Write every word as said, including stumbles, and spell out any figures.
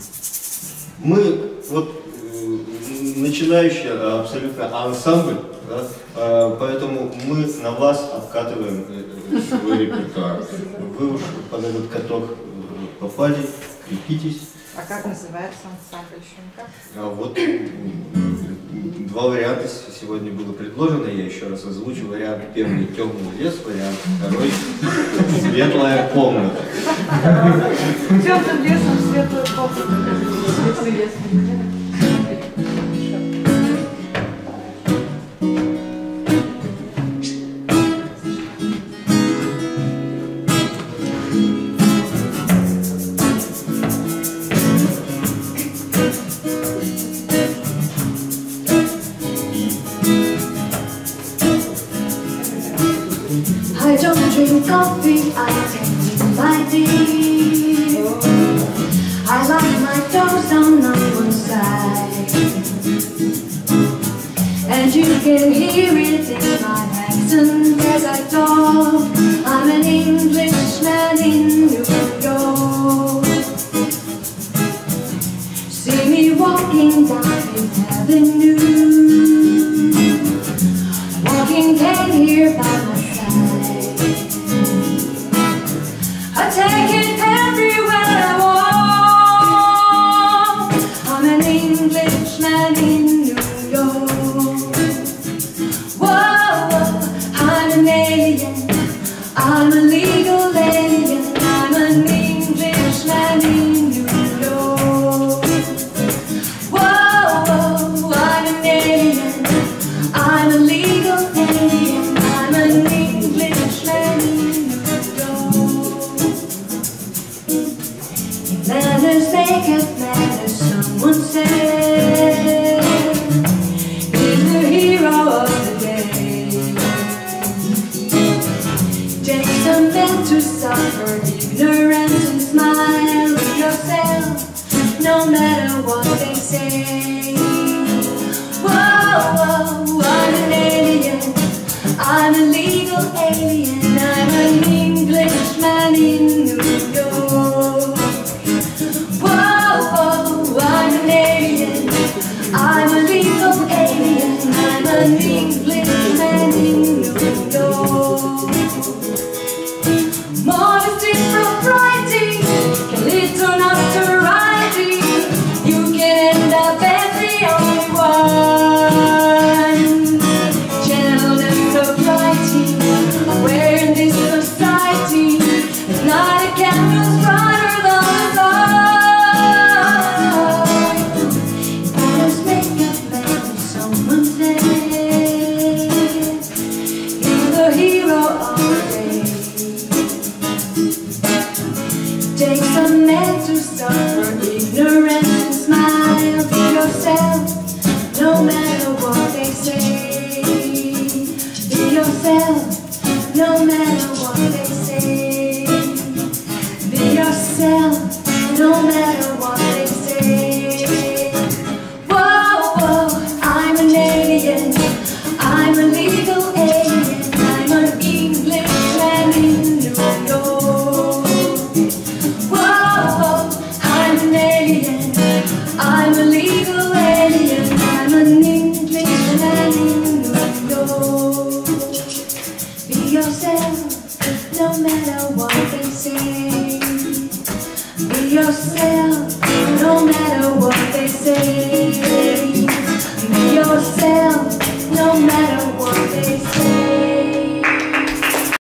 Мы вот начинающий абсолютно ансамбль, да, поэтому мы на вас обкатываем свой репертуар. Вы уж под этот каток попали, крепитесь. А как называется ансамбль еще никак? А вот два варианта сегодня было предложено, я еще раз озвучу. Вариант первый — темный лес, вариант второй — светлая комната. Темным лесом светлая комната. Светлый лес. I don't drink coffee, I take my tea. I like my toes down on one side, and you can hear it in my accent as I talk. I'm an Englishman in New York. See me walking down Fifth Avenue, walking down here by my I take it everywhere I walk. I'm an Englishman in New York. Whoa, I'm an alien. I'm a legal alien. I'm an Englishman in New York. Whoa, I'm an alien. I'm a legal alien. I'm an Englishman in New York. Manners make it manners, someone said. He's the hero of the day. Takes a man to suffer ignorance and smile with yourself, no matter what they say. Whoa, whoa, I'm an alien. I'm a legal alien. I'm an Englishman in New York. I'm an alien, I'm a legal alien, I'm an Englishman in New York. Modesty, propriety can lead to notoriety. You can end up as the only one. Gentleness, sobriety, where in this society is not a candle's brighter than the sun. Takes a man to suffer ignorance and smile to yourself, no matter what they say. Be yourself, no matter what they say. Be yourself, no matter what they say. Whoa, whoa, I'm an alien, I'm a legal alien, I'm an Englishman in New York. I'm an alien, I'm a legal alien, I'm an Englishman in New York. Be yourself, no matter what they say. Be yourself, no matter what